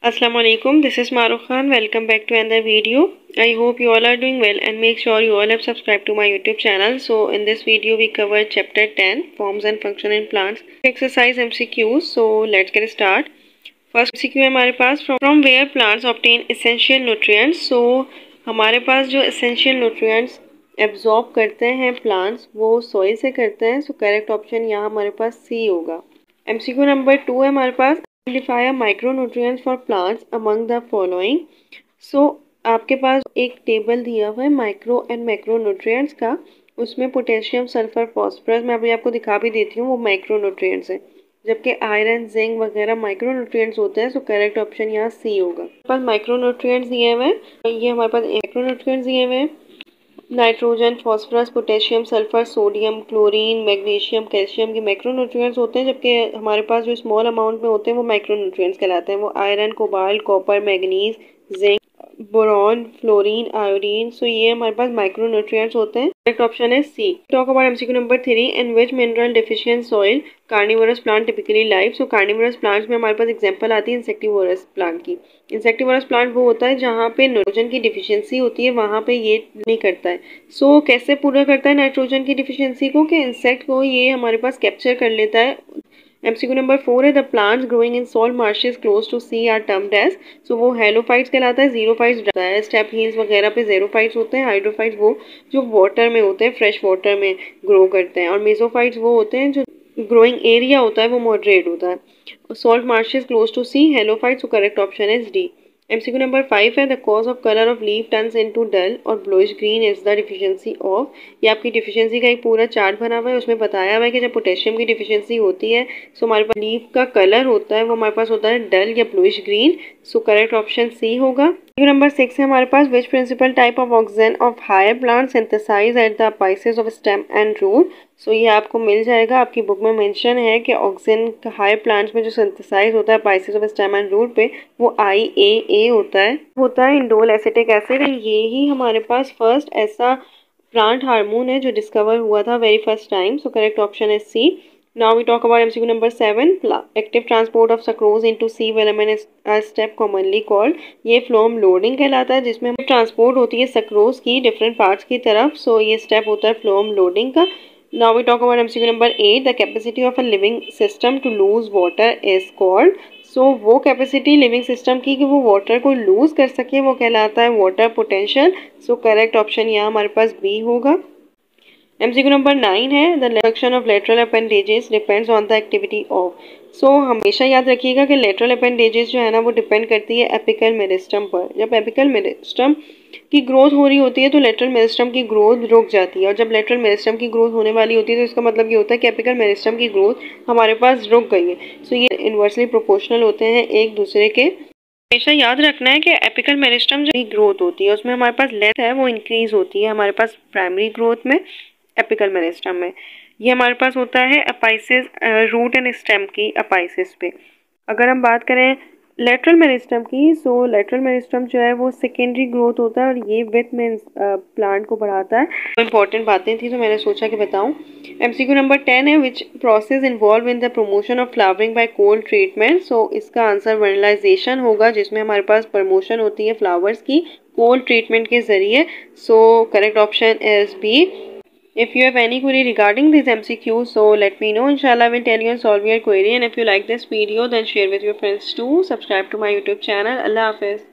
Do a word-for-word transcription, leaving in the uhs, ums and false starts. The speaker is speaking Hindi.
Assalamu alaikum. This is Maruf Khan. Welcome back to another video. I hope you all are doing well and make sure you all have subscribed to my YouTube channel. So in this video we cover chapter ten, forms and function in plants. Exercise M C Qs. So let's get started. First M C Q है हमारे पास from, from where plants obtain essential nutrients. So हमारे पास जो essential nutrients एब्जॉर्ब करते हैं प्लांट्स वो सोइल से करते हैं. सो करेक्ट ऑप्शन यहाँ हमारे पास सी होगा. एमसीक्यू नंबर टू है हमारे पास identify micronutrients for plants among the following. So आपके पास एक टेबल दिया हुआ है माइक्रो एंड मैक्रोन्यूट्रिएंट्स का. उसमें पोटेशियम, सल्फर, फॉस्फोरस मैं अभी आपको दिखा भी देती हूँ, वो माइक्रोन्यूट्रिएंट्स हैं, जबकि आयरन, जिंक वगैरह माइक्रोन्यूट्रिएंट्स होते हैं. सो करेक्ट ऑप्शन यहाँ सी होगा. हमारे पास माइक्रोन्यूट्रिएंट्स दिए हुए हैं, ये हमारे पास माइक्रोन्यूट्रिएंट्स दिए हुए हैं. Nitrogen, phosphorus, potassium, sulphur, sodium, chlorine, magnesium, calcium के मैक्रोन्यूट्रिएंट्स होते हैं, जबकि हमारे पास जो स्मॉल अमाउंट में होते हैं वो माइक्रोन्यूट्रिएंट्स कहलाते हैं. वो iron, cobalt, copper, manganese, zinc, boron, fluorine, iodine. So ये हमारे पास माइक्रोन्यूट्रिएंट्स होते हैं. करेक्ट ऑप्शन है C. Talk about MCQ number three. In which mineral deficient soil carnivorous plant typically live. So carnivorous plants में हमारे पास एग्जांपल आती है इंसेक्टिवोरस प्लांट की. इंसेक्टिवोरस प्लांट वो होता है जहाँ पे नाइट्रोजन की डिफिशियंसी होती है, वहाँ पे ये नहीं करता है. सो so, कैसे पूरा करता है नाइट्रोजन की डिफिशियंसी को कि इंसेक्ट को ये हमारे पास कैप्चर कर लेता है. एमसीक्यू नंबर फोर है the plants growing in salt marshes close to sea are termed as. So वो हेलोफाइट्स कहलाता है. जीरोफाइट्स रहता है, स्टेप हील्स वगैरह पे जेरोफाइट्स होते हैं. हाइड्रोफाइट्स वो जो वाटर में होते हैं, फ्रेश वाटर में ग्रो करते हैं. और मेसोफाइट्स वो होते हैं जो ग्रोइंग एरिया होता है वो मॉडरेट होता है. Salt marshes close to sea, halophytes. Correct option is D. MCQ number five है the cause of colour of leaf turns into dull और bluish green is the deficiency of. ये आपकी डिफिशियंसी का एक पूरा चार्ट बना हुआ है, उसमें बताया हुआ है कि जब पोटेशियम की डिफिशियंसी होती है सो हमारे पास लीफ का कलर होता है वो हमारे पास होता है डल या bluish green. So correct option C होगा. नंबर सिक्स है हमारे पास which principal type of oxygen of higher plant synthesize at the apices of stem and root. So ये आपको मिल जाएगा, आपकी बुक में मेंशन है कि ऑक्सीजन हायर प्लांट्स में जो सिंथेसाइज होता है apices of stem and root पे वो आई ए ए होता है होता है इंडोल एसिटिक एसिड. ये ही हमारे पास फर्स्ट ऐसा प्लांट हार्मोन है जो डिस्कवर हुआ था very first time. So correct option है C. Now we talk about M C Q number seven. Active transport of sucrose into C vitamin is a step commonly called. ये फ्लोम लोडिंग कहलाता है, जिसमें ट्रांसपोर्ट होती है सक्रोज की डिफरेंट पार्ट्स की तरफ. सो so, ये स्टेप होता है फ्लोम लोडिंग का. Now we talk about M C Q number eight. The capacity of a living system to lose water is called. So so, वो कैपेसिटी लिविंग सिस्टम की कि वो वाटर को लूज कर सके वो कहलाता है water potential. So correct option यहाँ हमारे पास बी होगा. एमसीक्यू नंबर नाइन है the reduction of lateral appendages depends on the activity of. So हमेशा याद रखिएगा कि लेटरल अपेंडेजेस जो है ना वो डिपेंड करती है एपिकल मेरिस्टम पर. जब एपिकल मेरिस्टम की ग्रोथ हो रही होती है तो लेटरल मेरिस्टम की ग्रोथ रुक जाती है, और जब लेटरल मेरिस्टम की ग्रोथ होने वाली होती है तो इसका मतलब ये होता है कि एपिकल मेरिस्टम की ग्रोथ हमारे पास रुक गई है. सो ये इन्वर्सली प्रोपोर्शनल होते हैं एक दूसरे के. हमेशा याद रखना है कि एपिकल मेरिस्टम जो ग्रोथ होती है उसमें हमारे पास लेंथ है वो इंक्रीज होती है हमारे पास प्राइमरी ग्रोथ में, एपिकल मेरिस्टम में. ये हमारे पास होता है अपाइसिस रूट एंड स्टेम की अपाइसिस पे. अगर हम बात करें लेटरल मेरिस्टम की, सो लेटरल मेरिस्टम जो है वो सेकेंडरी ग्रोथ होता है और ये विथ में प्लांट को बढ़ाता है. तो इंपॉर्टेंट बातें थी तो मैंने सोचा कि बताऊं. एमसीक्यू नंबर टेन है which process involve in the promotion of flowering by cold treatment. So इसका आंसर वर्नलाइजेशन होगा, जिसमें हमारे पास प्रमोशन होती है फ्लावर्स की कोल्ड ट्रीटमेंट के जरिए. So correct option is B. If you have any query regarding these M C Qs, so let me know. Inshallah, I will tell you and solve your query. And if you like this video, then share with your friends too. Subscribe to my YouTube channel. Allah Hafiz.